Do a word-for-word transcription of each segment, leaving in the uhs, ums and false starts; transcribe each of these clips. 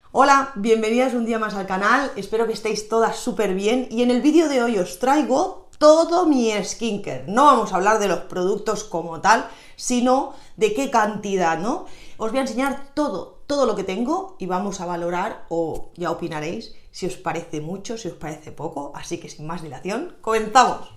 Hola, bienvenidas un día más al canal, espero que estéis todas súper bien y en el vídeo de hoy os traigo todo mi skincare. No vamos a hablar de los productos como tal, sino de qué cantidad, ¿no? Os voy a enseñar todo, todo lo que tengo y vamos a valorar, o ya opinaréis, si os parece mucho, si os parece poco, así que sin más dilación, ¡comenzamos!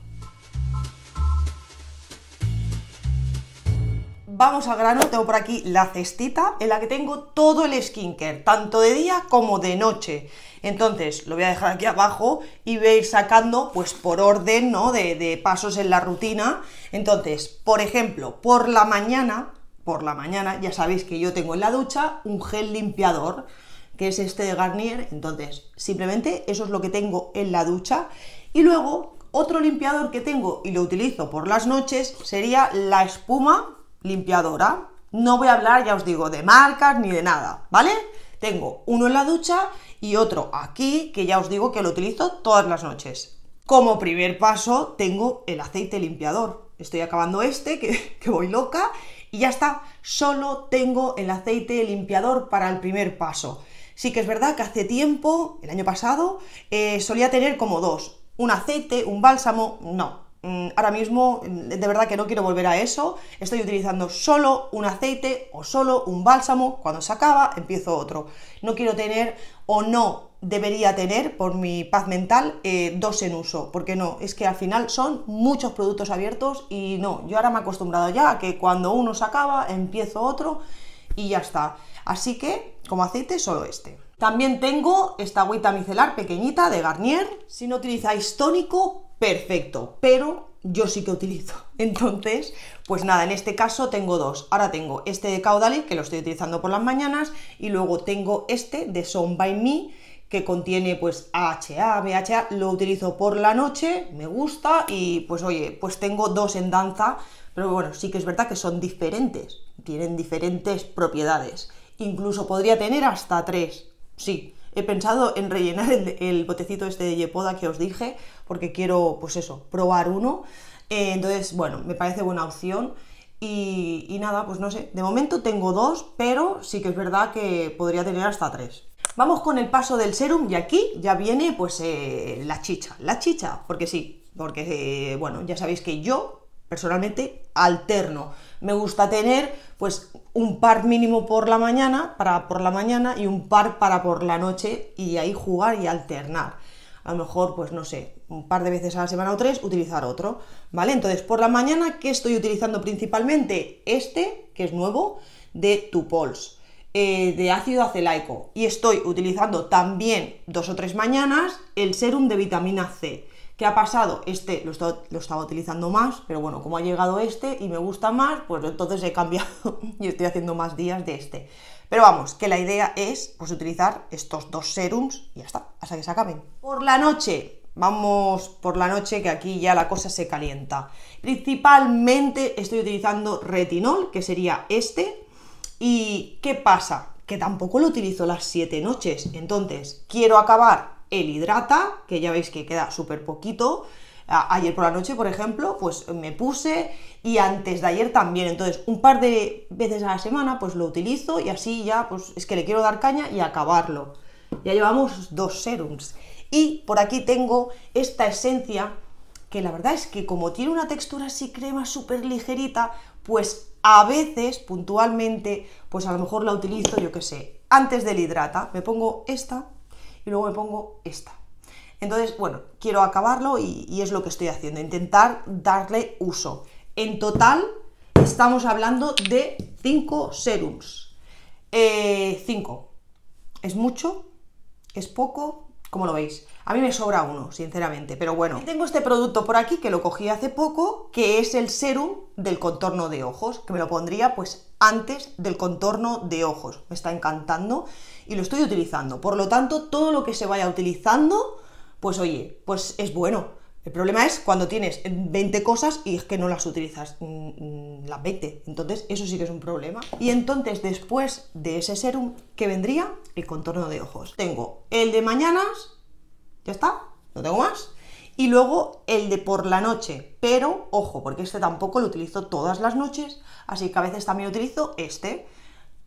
Vamos al grano, tengo por aquí la cestita en la que tengo todo el skincare, tanto de día como de noche. Entonces, lo voy a dejar aquí abajo y voy a ir sacando, pues por orden, ¿no? De, de pasos en la rutina. Entonces, por ejemplo, por la mañana, por la mañana, ya sabéis que yo tengo en la ducha un gel limpiador, que es este de Garnier. Entonces, simplemente eso es lo que tengo en la ducha. Y luego, otro limpiador que tengo y lo utilizo por las noches sería la espuma limpiadora. No voy a hablar, ya os digo, de marcas ni de nada, ¿vale? Tengo uno en la ducha y otro aquí, que ya os digo que lo utilizo todas las noches. Como primer paso tengo el aceite limpiador. Estoy acabando este, que, que voy loca, y ya está. Solo tengo el aceite limpiador para el primer paso. Sí que es verdad que hace tiempo, el año pasado, eh, solía tener como dos. Un aceite, un bálsamo, no. Ahora mismo, de verdad que no quiero volver a eso, estoy utilizando solo un aceite o solo un bálsamo, cuando se acaba empiezo otro. No quiero tener, o no debería tener, por mi paz mental, eh, dos en uso, porque no, es que al final son muchos productos abiertos y no, yo ahora me he acostumbrado ya a que cuando uno se acaba empiezo otro y ya está. Así que, como aceite, solo este. También tengo esta agüita micelar pequeñita de Garnier. Si no utilizáis tónico, perfecto, pero yo sí que utilizo. Entonces, pues nada, en este caso tengo dos. Ahora tengo este de Caudalie, que lo estoy utilizando por las mañanas, y luego tengo este de Some by Me, que contiene pues A H A, B H A, lo utilizo por la noche, me gusta, y pues oye, pues tengo dos en danza, pero bueno, sí que es verdad que son diferentes, tienen diferentes propiedades. Incluso podría tener hasta tres, sí. He pensado en rellenar el, el botecito este de Yepoda que os dije, porque quiero, pues eso, probar uno. Eh, entonces, bueno, me parece buena opción. Y, y nada, pues no sé, de momento tengo dos, pero sí que es verdad que podría tener hasta tres. Vamos con el paso del serum y aquí ya viene, pues, eh, la chicha. La chicha, porque sí, porque, eh, bueno, ya sabéis que yo, personalmente, alterno. Me gusta tener, pues, un par mínimo por la mañana, para por la mañana, y un par para por la noche, y ahí jugar y alternar. A lo mejor, pues no sé, un par de veces a la semana o tres, utilizar otro, ¿vale? Entonces, por la mañana, ¿qué estoy utilizando principalmente? Este, que es nuevo, de Tupols, eh, de ácido acelaico. Y estoy utilizando también, dos o tres mañanas, el serum de vitamina C. ¿Qué ha pasado? Este lo, estaba, lo estaba utilizando más, pero bueno, como ha llegado este y me gusta más, pues entonces he cambiado y estoy haciendo más días de este. Pero vamos, que la idea es pues utilizar estos dos serums y ya está, hasta que se acaben. Por la noche, vamos por la noche, que aquí ya la cosa se calienta. Principalmente estoy utilizando retinol, que sería este. ¿Y qué pasa? Que tampoco lo utilizo las siete noches, entonces quiero acabar el hidrata, que ya veis que queda súper poquito. Ayer por la noche, por ejemplo, pues me puse, y antes de ayer también. Entonces, un par de veces a la semana, pues lo utilizo, y así ya, pues es que le quiero dar caña y acabarlo. Ya llevamos dos serums. Y por aquí tengo esta esencia, que la verdad es que como tiene una textura así crema súper ligerita, pues a veces, puntualmente, pues a lo mejor la utilizo, yo qué sé, antes del hidrata. Me pongo esta y luego me pongo esta. Entonces, bueno, quiero acabarlo y, y es lo que estoy haciendo, intentar darle uso. En total estamos hablando de cinco serums. cinco. ¿Es mucho? ¿Es poco? ¿Cómo lo veis? A mí me sobra uno, sinceramente, pero bueno. Y tengo este producto por aquí que lo cogí hace poco, que es el serum del contorno de ojos, que me lo pondría pues antes del contorno de ojos. Me está encantando y lo estoy utilizando. Por lo tanto, todo lo que se vaya utilizando, pues oye, pues es bueno. El problema es cuando tienes veinte cosas y es que no las utilizas mmm, las veinte. Entonces, eso sí que es un problema. Y entonces, después de ese serum, ¿qué vendría? El contorno de ojos. Tengo el de mañanas, ya está, no tengo más. Y luego el de por la noche, pero ojo, porque este tampoco lo utilizo todas las noches, así que a veces también utilizo este.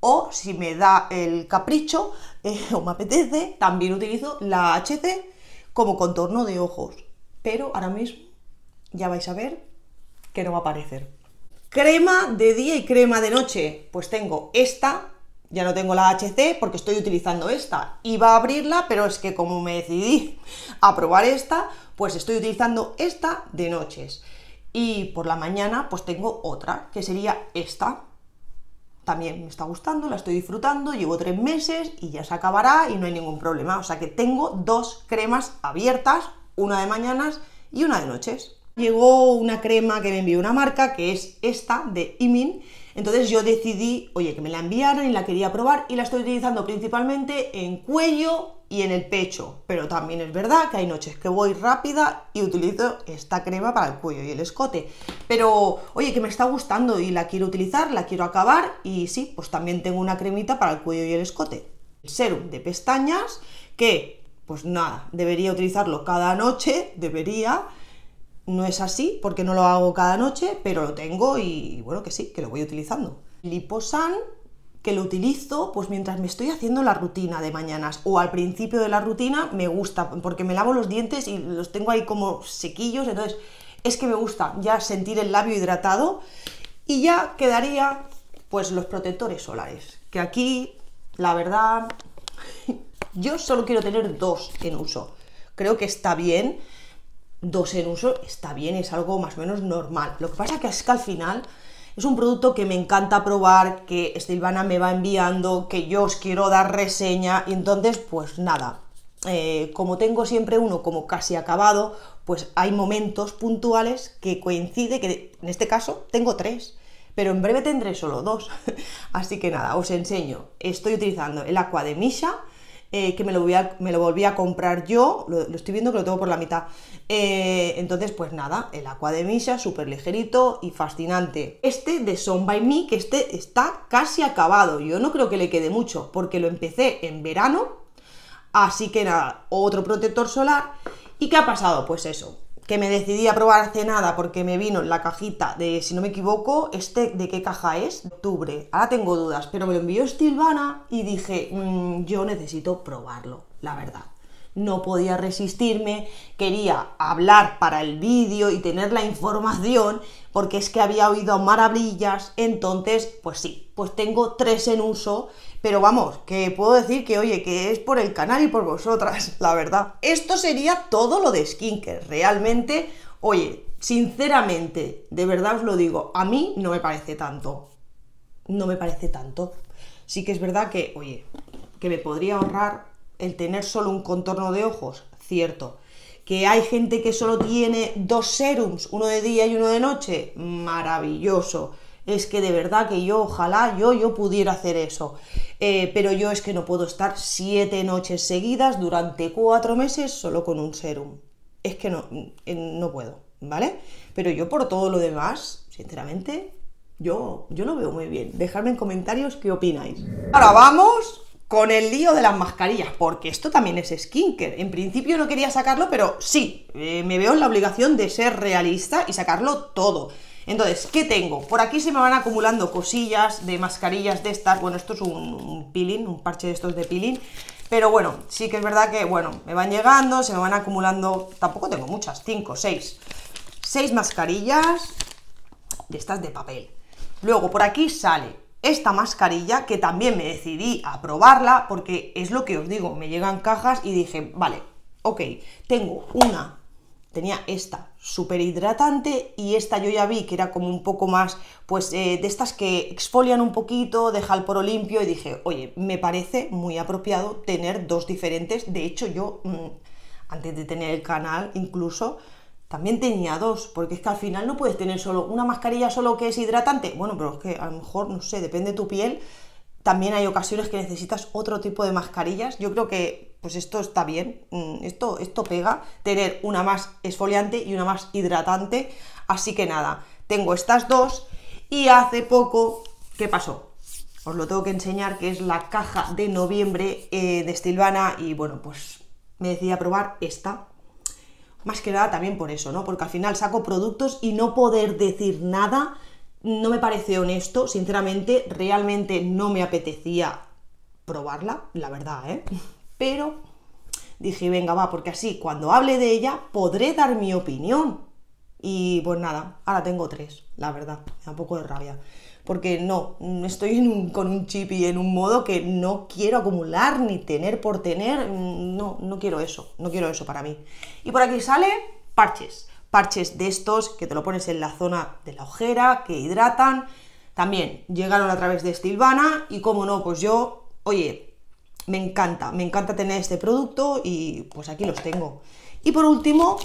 o si me da el capricho eh, o me apetece, también utilizo la H C como contorno de ojos, pero ahora mismo ya vais a ver que no va a aparecer. Crema de día y crema de noche, pues tengo esta, ya no tengo la H C porque estoy utilizando esta, iba a abrirla, pero es que como me decidí a probar esta, pues estoy utilizando esta de noches, y por la mañana pues tengo otra, que sería esta. También me está gustando, la estoy disfrutando, llevo tres meses y ya se acabará y no hay ningún problema, o sea que tengo dos cremas abiertas, una de mañanas y una de noches. Llegó una crema que me envió una marca, que es esta, de Imin, entonces yo decidí, oye, que me la enviaran y la quería probar, y la estoy utilizando principalmente en cuello y en el pecho, pero también es verdad que hay noches que voy rápida y utilizo esta crema para el cuello y el escote, pero oye, que me está gustando y la quiero utilizar, la quiero acabar, y sí, pues también tengo una cremita para el cuello y el escote. El serum de pestañas, que pues nada, debería utilizarlo cada noche, debería. No es así porque no lo hago cada noche, pero lo tengo y bueno, que sí, que lo voy utilizando. Liposan, que lo utilizo pues mientras me estoy haciendo la rutina de mañanas, o al principio de la rutina me gusta porque me lavo los dientes y los tengo ahí como sequillos, entonces es que me gusta ya sentir el labio hidratado, y ya quedaría pues los protectores solares, que aquí la verdad yo solo quiero tener dos en uso, creo que está bien. Dos en uso está bien, es algo más o menos normal. Lo que pasa que es que al final es un producto que me encanta probar, que Stilvana me va enviando, que yo os quiero dar reseña, y entonces pues nada, eh, como tengo siempre uno como casi acabado, pues hay momentos puntuales que coincide, que en este caso tengo tres, pero en breve tendré solo dos. Así que nada, os enseño. Estoy utilizando el Aqua de Missha, Eh, que me lo, voy a, me lo volví a comprar yo, lo, lo estoy viendo que lo tengo por la mitad, eh, entonces pues nada, el Aqua de Missha, súper ligerito y fascinante. Este de Son by Me, que este está casi acabado, yo no creo que le quede mucho, porque lo empecé en verano, así que nada, otro protector solar. ¿Y qué ha pasado? Pues eso, que me decidí a probar hace nada porque me vino en la cajita de, si no me equivoco, este, ¿de qué caja es? De octubre, ahora tengo dudas, pero me lo envió Stilvana y dije, mmm, yo necesito probarlo, la verdad. No podía resistirme, quería hablar para el vídeo y tener la información, porque es que había oído maravillas, entonces, pues sí, pues tengo tres en uso, pero vamos, que puedo decir que, oye, que es por el canal y por vosotras, la verdad. Esto sería todo lo de skincare, realmente, oye, sinceramente, de verdad os lo digo, a mí no me parece tanto, no me parece tanto. Sí que es verdad que, oye, que me podría ahorrar el tener solo un contorno de ojos, cierto. Que hay gente que solo tiene dos serums, uno de día y uno de noche, maravilloso. Es que de verdad que yo, ojalá yo, yo pudiera hacer eso. Eh, pero yo es que no puedo estar siete noches seguidas durante cuatro meses solo con un serum. Es que no, no puedo, ¿vale? Pero yo por todo lo demás, sinceramente, yo, yo lo veo muy bien. Dejadme en comentarios qué opináis. Ahora vamos con el lío de las mascarillas, porque esto también es skincare. En principio no quería sacarlo, pero sí, eh, me veo en la obligación de ser realista y sacarlo todo. Entonces, ¿qué tengo? Por aquí se me van acumulando cosillas de mascarillas de estas. Bueno, esto es un, un peeling, un parche de estos de peeling. Pero bueno, sí que es verdad que, bueno, me van llegando, se me van acumulando. Tampoco tengo muchas, cinco, seis. Seis mascarillas de estas de papel. Luego, por aquí sale esta mascarilla, que también me decidí a probarla, porque es lo que os digo, me llegan cajas y dije, vale, ok, tengo una, tenía esta súper hidratante, y esta yo ya vi que era como un poco más, pues eh, de estas que exfolian un poquito, deja el poro limpio, y dije, oye, me parece muy apropiado tener dos diferentes. De hecho yo, mmm, antes de tener el canal incluso, también tenía dos, porque es que al final no puedes tener solo una mascarilla solo que es hidratante. Bueno, pero es que a lo mejor, no sé, depende de tu piel, también hay ocasiones que necesitas otro tipo de mascarillas. Yo creo que pues esto está bien, esto, esto pega, tener una más exfoliante y una más hidratante. Así que nada, tengo estas dos, y hace poco, ¿qué pasó? Os lo tengo que enseñar, que es la caja de noviembre eh, de Stilvana, y bueno, pues me decidí a probar esta. Más que nada también por eso, ¿no? Porque al final saco productos y no poder decir nada no me parece honesto, sinceramente, realmente no me apetecía probarla, la verdad, ¿eh? Pero dije, venga, va, porque así cuando hable de ella podré dar mi opinión. Y pues nada, ahora tengo tres, la verdad, me da un poco de rabia. Porque no, estoy en un, con un chip y en un modo que no quiero acumular ni tener por tener, no, no quiero eso, no quiero eso para mí. Y por aquí sale parches, parches de estos que te lo pones en la zona de la ojera, que hidratan. También llegaron a través de Stilvana y como no, pues yo, oye, me encanta, me encanta tener este producto y pues aquí los tengo. Y por último,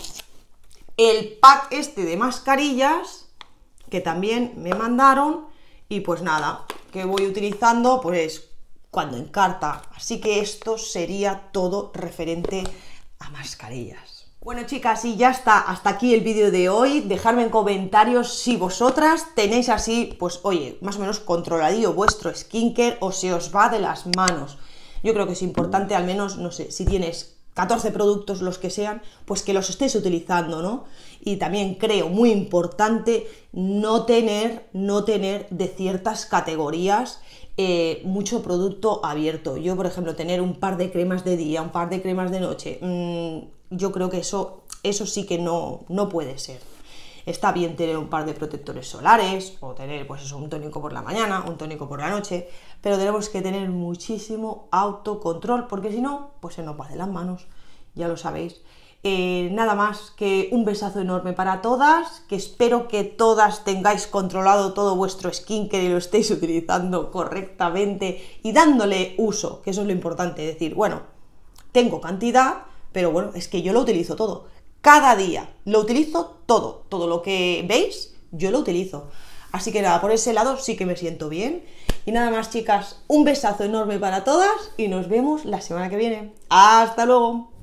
el pack este de mascarillas que también me mandaron. Y pues nada, que voy utilizando pues cuando encarta. Así que esto sería todo referente a mascarillas. Bueno, chicas, y ya está, hasta aquí el vídeo de hoy. Dejadme en comentarios si vosotras tenéis así, pues oye, más o menos controladillo vuestro skincare o se os va de las manos. Yo creo que es importante, al menos, no sé, si tienes catorce productos, los que sean, pues que los estés utilizando, ¿no? Y también creo muy importante no tener, no tener de ciertas categorías eh, mucho producto abierto. Yo, por ejemplo, tener un par de cremas de día, un par de cremas de noche, mmm, yo creo que eso, eso sí que no, no puede ser. Está bien tener un par de protectores solares, o tener, pues eso, un tónico por la mañana, un tónico por la noche, pero tenemos que tener muchísimo autocontrol, porque si no, pues se nos va de las manos, ya lo sabéis. Eh, nada más que un besazo enorme para todas, que espero que todas tengáis controlado todo vuestro skincare y lo estéis utilizando correctamente y dándole uso, que eso es lo importante, decir, bueno, tengo cantidad, pero bueno, es que yo lo utilizo todo. Cada día lo utilizo todo, todo lo que veis, yo lo utilizo. Así que nada, por ese lado sí que me siento bien. Y nada más, chicas, un besazo enorme para todas y nos vemos la semana que viene. ¡Hasta luego!